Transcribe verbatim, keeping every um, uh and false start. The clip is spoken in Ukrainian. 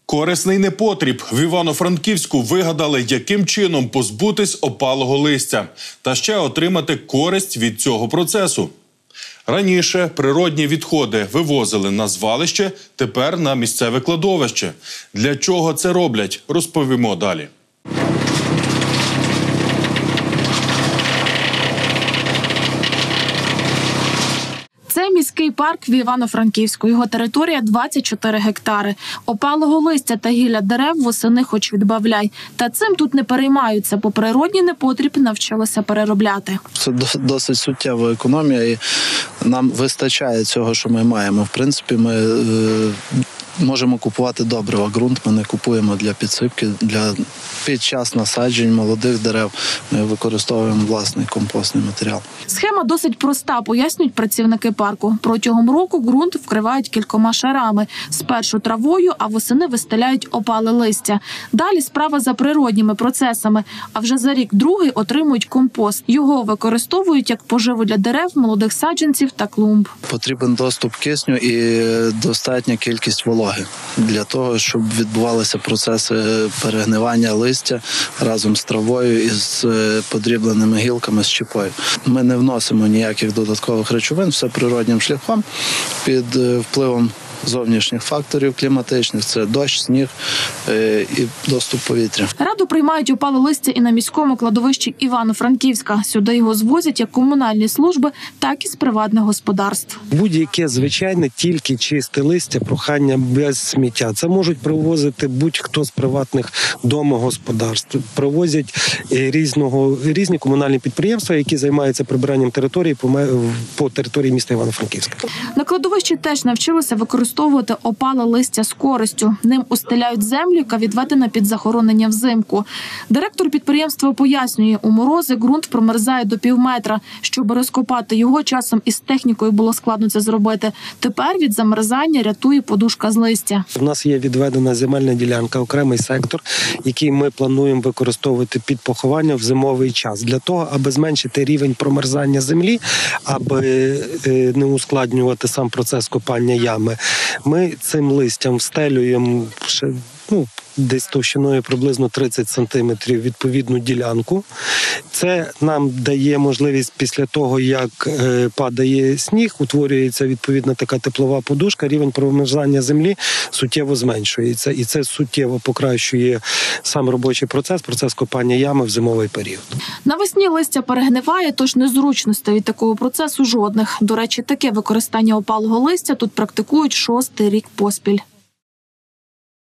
Корисний непотріб. В Івано-Франківську вигадали, яким чином позбутись опалого листя та ще отримати користь від цього процесу. Раніше природні відходи вивозили на звалище, тепер на місцеве кладовище. Для чого це роблять, розповімо далі. Це міський парк в Івано-Франківську. Його територія двадцять чотири гектари. Опалого листя та гілля дерев восени хоч відбавляй. Та цим тут не переймаються, бо природній непотріб навчилися переробляти. Це досить суттєва економія і нам вистачає цього, що ми маємо. В принципі, ми е, можемо купувати добрива. Ґрунт ми не купуємо для підсипки, для під час насаджень молодих дерев ми використовуємо власний компостний матеріал. Схема досить проста, пояснюють працівники парку. Протягом року ґрунт вкривають кількома шарами. Спершу травою, а восени вистеляють опале листя. Далі справа за природніми процесами. А вже за рік-другий отримують компост. Його використовують як поживу для дерев, молодих саджанців та клумб. Потрібен доступ кисню і достатня кількість вологи для того, щоб відбувалися процеси перегнивання листя разом з травою і з подрібленими гілками, з щепою. Ми не вносимо ніяких додаткових речовин, все природнім шляхом під впливом зовнішніх факторів кліматичних – це дощ, сніг і доступ повітря. Раду приймають опале листя і на міському кладовищі Івано-Франківська. Сюди його звозять як комунальні служби, так і з приватних господарств. Будь-яке звичайне, тільки чисте листя, прохання без сміття. Це можуть привозити будь-хто з приватних домогосподарств. Привозять різного, різні комунальні підприємства, які займаються прибиранням території по, по території міста Івано-Франківська. На кладовищі теж навчилися використовувати використовувати опале листя з користю. Ним устеляють землю, яка відведена під захоронення взимку. Директор підприємства пояснює, у морози ґрунт промерзає до півметра. Щоб розкопати його, часом із технікою було складно це зробити. Тепер від замерзання рятує подушка з листя. У нас є відведена земельна ділянка, окремий сектор, який ми плануємо використовувати під поховання в зимовий час. Для того, аби зменшити рівень промерзання землі, аби не ускладнювати сам процес копання ями, ми цим листям встелюємо ще, ну, десь товщиною приблизно тридцять сантиметрів відповідну ділянку. Це нам дає можливість після того, як е, падає сніг, утворюється відповідна така теплова подушка, рівень промерзання землі суттєво зменшується. І це суттєво покращує сам робочий процес, процес копання ями в зимовий період. Навесні листя перегниває, тож незручностей від такого процесу жодних. До речі, таке використання опалого листя тут практикують шостий рік поспіль.